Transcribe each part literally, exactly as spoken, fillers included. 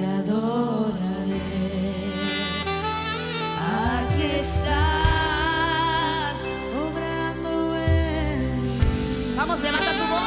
te adoraré. Aquí estás obrando en mí. Vamos, levanta tu voz.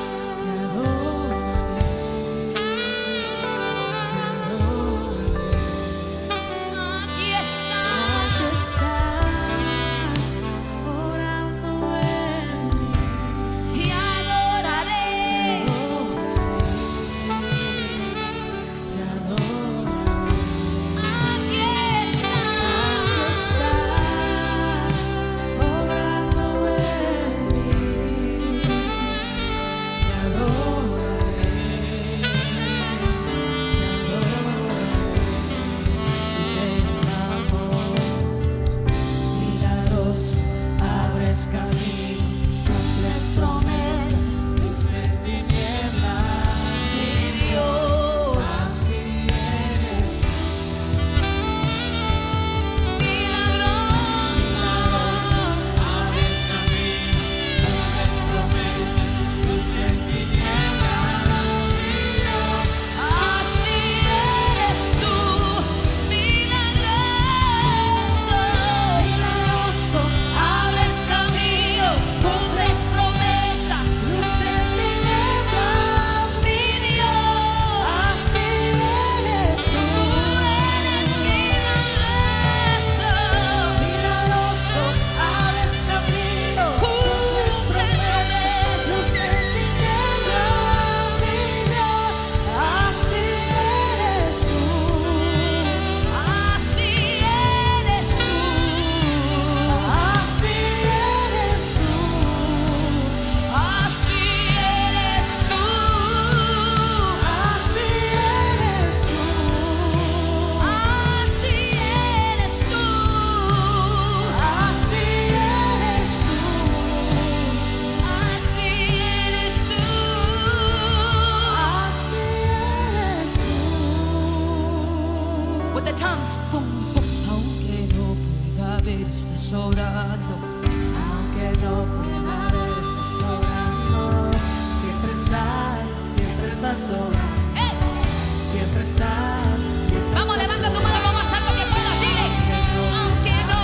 Aunque no pueda ver, estás sobrando. Aunque no pueda ver, estás sobrando. Siempre estás, siempre estás sobrando. ¡Eh! Siempre estás, siempre Vamos, estás levanta tu mano lo más alto que puedas, dile. Aunque no,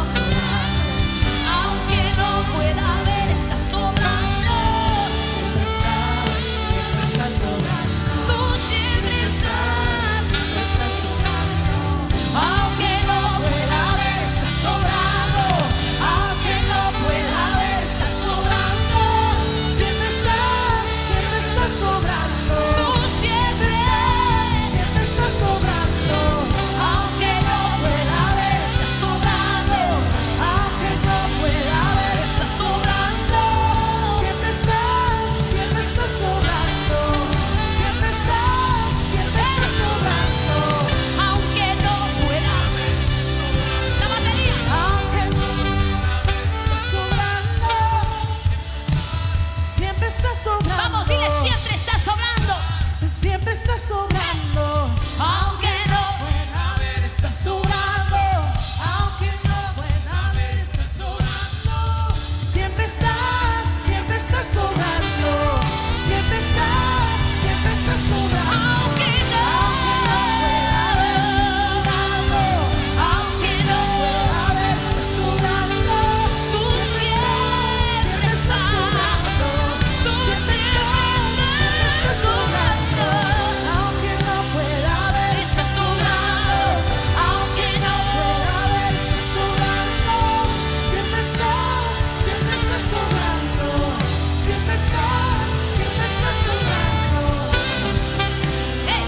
aunque no pueda ver, estás sobrando. Siempre estás, siempre estás sobrando. Tú siempre estás, siempre estás sobrando. Aunque no pueda ver, estás sobrando. Aunque no pueda ver, estás sobrando. Siempre estás, siempre estás sobrando. Tú siempre, siempre estás sobrando. Aunque no pueda ver, estás sobrando. Aunque no pueda ver, estás sobrando. Siempre estás, siempre estás sobrando. Siempre estás, siempre estás sobrando. Aunque no pueda ver, la batería. Aunque no estás sobrando. Siempre estás sobrando. Vamos, dile, siempre estás sobrando. Siempre estás sobrando. Aunque no pueda ver, estás sobrando. Aunque no pueda ver, estás sobrando. Siempre estás, siempre estás sobrando. Siempre estás, siempre estás sobrando. Aunque no pueda ver, sobrando. Aunque no pueda ver, estás sobrando. Tú siempre estás sobrando. Tú siempre estás sobrando. Aunque no pueda ver, estás sobrando. Aunque no pueda ver, estás sobrando. Siempre estás, siempre estás sobrando. Siempre estás, siempre estás sobrando. ¡Hey!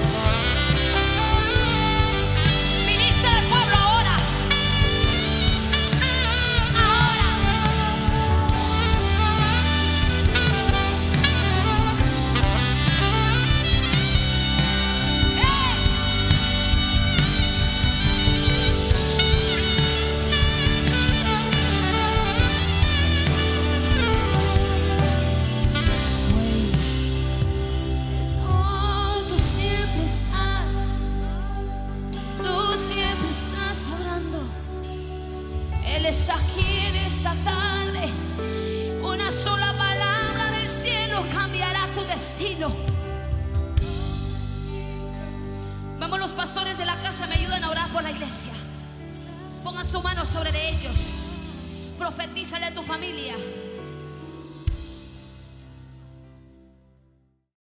Ministra del pueblo ahora. Ahora. Oh, tú siempre estás, tú siempre estás orando. Él está aquí en esta tarde. Una sola palabra del cielo cambiará tu destino. de la casa me ayuden a orar por la iglesia. Pongan su mano sobre de ellos. Profetízale a tu familia.